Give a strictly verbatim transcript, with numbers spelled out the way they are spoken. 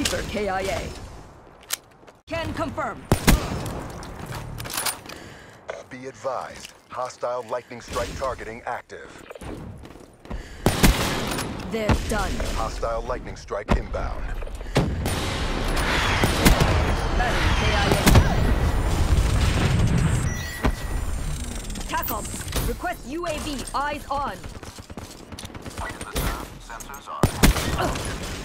Reaper K I A. Can confirm. Be advised. Hostile lightning strike targeting active. They're done. Hostile lightning strike inbound. Battery K I A. Tackle. Request U A V. Eyes on. Wait in the turn. Sensors on.